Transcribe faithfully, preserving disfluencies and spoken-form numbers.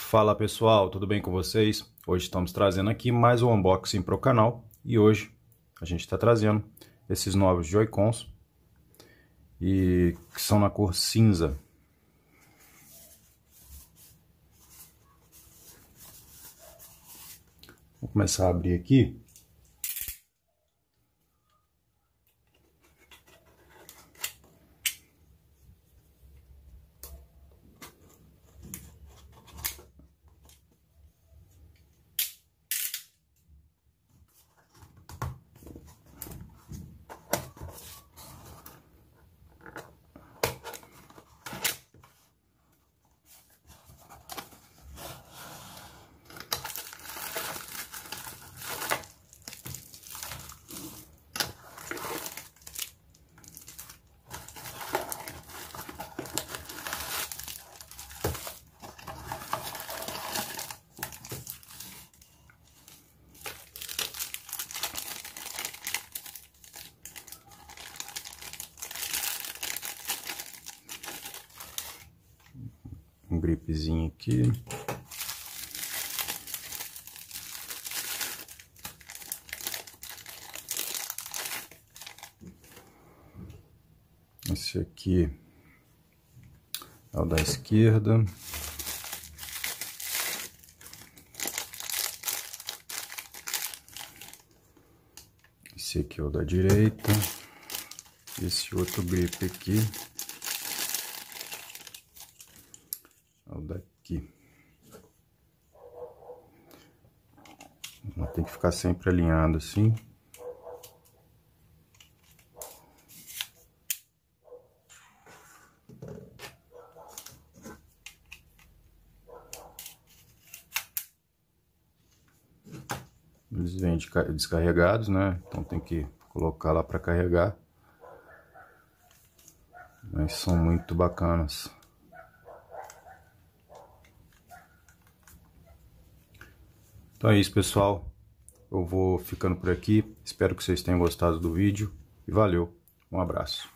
Fala pessoal, tudo bem com vocês? Hoje estamos trazendo aqui mais um unboxing para o canal e hoje a gente está trazendo esses novos Joy-Cons e que são na cor cinza. Vou começar a abrir aqui. Um gripezinho aqui. Esse aqui é o da esquerda. Esse aqui é o da direita. Esse outro grip aqui é o daqui. Tem que ficar sempre alinhado assim. Eles vêm descarregados, né? Então tem que colocar lá para carregar. Mas são muito bacanas. Então é isso, pessoal. Eu vou ficando por aqui. Espero que vocês tenham gostado do vídeo. E valeu. Um abraço.